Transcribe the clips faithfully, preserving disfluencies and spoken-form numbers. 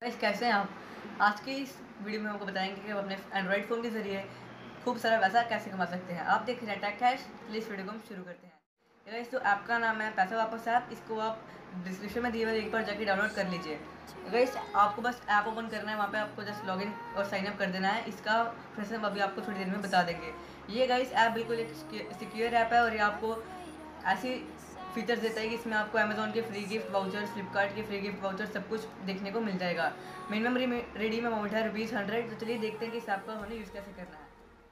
Guys कैसे हैं आप। आज की इस वीडियो में हमको बताएंगे कि आप अपने एंड्रॉइड फ़ोन के ज़रिए खूब सारा पैसा कैसे कमा सकते हैं। आप देख रहे हैं टेक कैश। चलिए इस वीडियो को हम शुरू करते हैं। गाइस जो ऐप का नाम है पैसा वापस ऐप, इसको आप डिस्क्रिप्शन में दिए हुए लिंक पर जाकर डाउनलोड कर लीजिए। गाइस आपको बस ऐप ओपन करना है, वहाँ पे आपको जस्ट लॉगिन और साइन अप कर देना है। इसका प्रोसेस हम अभी आपको थोड़ी देर में बता देंगे। ये गाइस ऐप बिल्कुल एक सिक्योर ऐप है और ये आपको ऐसी फीचर्स देता है कि इसमें आपको अमेजोन के फ्री गिफ्ट वाउचर्स, फ्लिपकार्ट के फ्री गिफ्ट वाउचर सब कुछ देखने को मिल जाएगा। मिनिमम रिडीम अमाउंट है रुपीज़ हंड्रेड। तो चलिए देखते हैं कि इस ऐप का हमें यूज़ कैसे करना है।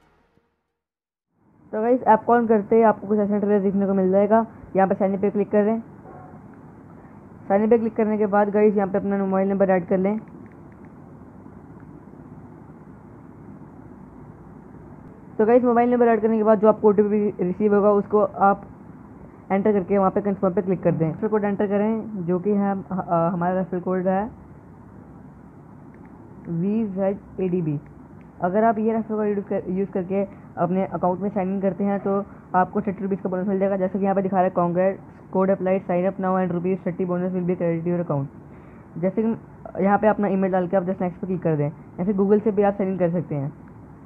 तो गाइस ऐप ऑन करते ही आपको कुछ ऐसा इंटरफेस देखने को मिल जाएगा। यहाँ पे साइन अप पे क्लिक कर लें। साइन अप पे क्लिक करने के बाद गाइस यहाँ पे अपना मोबाइल नंबर ऐड कर लें। तो गाइस मोबाइल नंबर ऐड करने के बाद जो आपको ओ टी पी रिसीव होगा उसको आप एंटर करके वहाँ पे कंफर्म पे क्लिक कर दें। रेफरल कोड एंटर करें जो कि है हमारा रेफरल कोड है V Z A D B. अगर आप ये रेफरल कोड यूज़ करके अपने अकाउंट में साइन इन करते हैं तो आपको थर्टी रुपीज़ का बोनस मिल जाएगा। जैसे कि यहाँ पे दिखा रहा है congrats code applied sign up now and rupees thirty bonus will be credit your account. जैसे कि यहाँ पे अपना ईमेल डाल के आप जस्ट नेक्स्ट पे क्लिक कर दें, या फिर गूगल से भी आप साइन इन कर सकते हैं।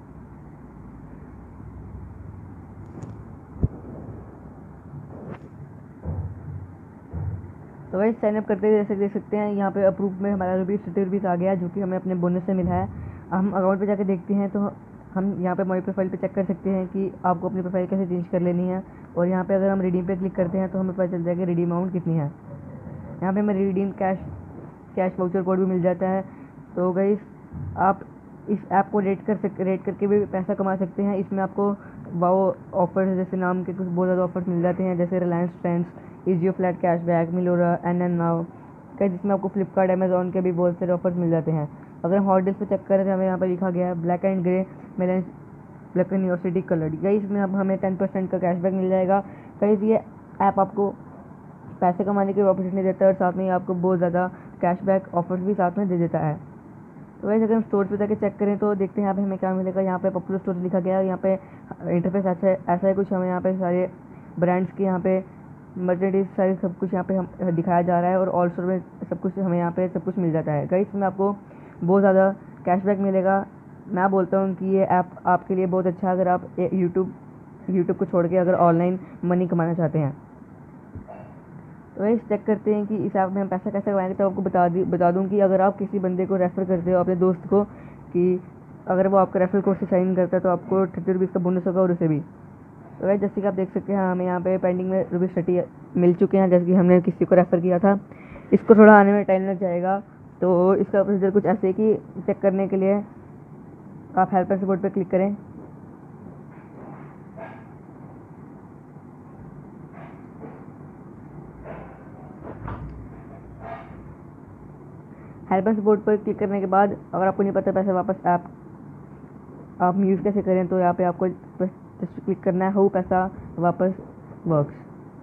तो वही साइन अप करते जैसे देख सकते हैं यहाँ पे अप्रूव में हमारा रुपीज़ थर्टी रुपीज़ आ गया जो कि हमें अपने बोनस से मिला है। हम अकाउंट पे जाके देखते हैं तो हम यहाँ पे माई प्रोफाइल पे चेक कर सकते हैं कि आपको अपनी प्रोफाइल कैसे चेंज कर लेनी है। और यहाँ पे अगर हम रिडीम पे क्लिक करते हैं तो हमें पता चल जाएगा रिडीम अमाउंट कितनी है। यहाँ पे हमें redeem cash cash voucher code भी मिल जाता है। तो गाइस आप इस ऐप को रेट कर सक रेट करके भी पैसा कमा सकते हैं। इसमें आपको वाओ ऑफर्स जैसे नाम के कुछ बहुत ज़्यादा ऑफर्स मिल जाते हैं, जैसे Reliance Trends, Ajio flat cashback, Melorra, N N now का, जिसमें आपको फ्लिपकार्ट अमेजोन के भी बहुत सारे ऑफर्स मिल जाते हैं। अगर हम हॉट डील्स पे चेक करें तो हमें यहाँ पर लिखा गया है black and grey melange black and university coloured. Guys इसमें अब हमें टेन परसेंट का कैशबैक मिल जाएगा। गाइस ये ऐप आपको पैसे कमाने की अपॉर्चुनिटी देता है और साथ में ही आपको बहुत ज़्यादा कैशबैक ऑफर्स भी साथ में दे देता है। तो वैसे अगर हम स्टोर पे जाके चेक करें तो देखते हैं यहाँ पे हमें क्या मिलेगा। यहाँ पे पॉपुलर स्टोर लिखा गया है। यहाँ पे इंटरफेस ऐसा है ऐसा है कुछ, हमें यहाँ पे सारे ब्रांड्स के यहाँ पे मर्चेंडाइज सारे सब कुछ यहाँ पे हम दिखाया जा रहा है और ऑल स्टोर में सब कुछ हमें यहाँ पे सब कुछ मिल जाता है। गाइस इसमें आपको बहुत ज़्यादा कैशबैक मिलेगा। मैं बोलता हूँ कि ये ऐप आपके लिए बहुत अच्छा है अगर आप यूट्यूब यूट्यूब को छोड़ के अगर ऑनलाइन मनी कमाना चाहते हैं। तो वही चेक करते हैं कि इस ऐप में हम पैसा कैसे कमाएंगे। तो आपको बता दी बता दूं कि अगर आप किसी बंदे को रेफ़र करते हो अपने दोस्त को, कि अगर वो आपका रेफरल कोड से साइन इन करता है तो आपको थर्टी रुपीज़ का बोनस होगा और उसे भी। तो वही जैसे कि आप देख सकते हैं हमें यहाँ पे पेंडिंग में रुपीज़ थर्टी मिल चुके हैं, जैसे कि हमने किसी को रेफ़र किया था। इसको थोड़ा आने में टाइम लग जाएगा। तो इसका प्रोसीजर कुछ ऐसे कि चेक करने के लिए आप हेल्प एंड सपोर्ट पर क्लिक करें। हेल्प एंड सपोर्ट पर क्लिक करने के बाद अगर आपको नहीं पता पैसे वापस ऐप आप यूज़ कैसे करें तो यहाँ पे आपको जस्ट क्लिक करना है हाउ पैसा वापस वर्क्स।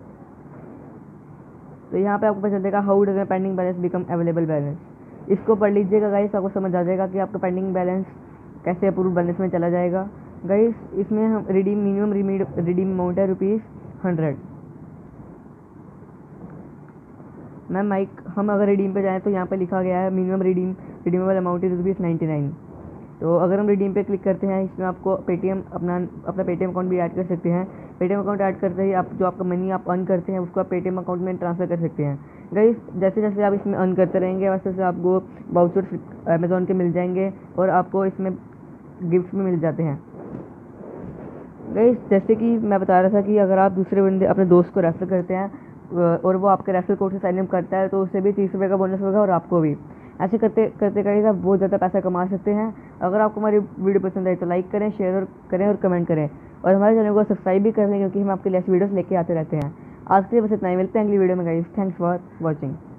तो यहाँ पे आपको पता चल जाएगा how does pending balance become available balance. इसको पढ़ लीजिएगा गाइस, आपको समझ आ जाएगा कि आपका पेंडिंग बैलेंस कैसे अप्रूव बैलेंस में चला जाएगा। गाइस इसमें हम रिडीम मिनिमम रिडीम अमाउंट है रुपीज़ हंड्रेड। मैम माइक हम अगर रिडीम पे जाएं तो यहाँ पे लिखा गया है minimum redeem redeemable amount is rupees ninety nine. तो अगर हम रिडीम पे क्लिक करते हैं इसमें आपको पेटीएम अपना अपना पेटीएम अकाउंट भी ऐड कर सकते हैं। पेटीएम अकाउंट ऐड करते ही आप जो आपका मनी आप अर्न करते हैं उसको आप पेटीएम अकाउंट में ट्रांसफ़र कर सकते हैं। गाइस जैसे जैसे आप इसमें अर्न करते रहेंगे वैसे वैसे आपको वाउचर अमेजोन के मिल जाएंगे और आपको इसमें गिफ्ट भी मिल जाते हैं। गाइस जैसे कि मैं बता रहा था कि अगर आप दूसरे बंदे अपने दोस्त को रेफ़र करते हैं और वो आपके रेफरल कोड से साइन अप करता है तो उससे भी तीस रुपये का बोनस होगा और आपको भी। ऐसे करते करते करते आप बहुत ज़्यादा पैसा कमा सकते हैं। अगर आपको हमारी वीडियो पसंद आई तो लाइक करें, शेयर और करें और कमेंट करें और हमारे चैनल को सब्सक्राइब भी कर लें क्योंकि हम आपके लिए ऐसी वीडियोस लेके आते रहते हैं। आज के लिए बस इतना ही, मिलते हैं अगली वीडियो में गाइस। Thanks for watching.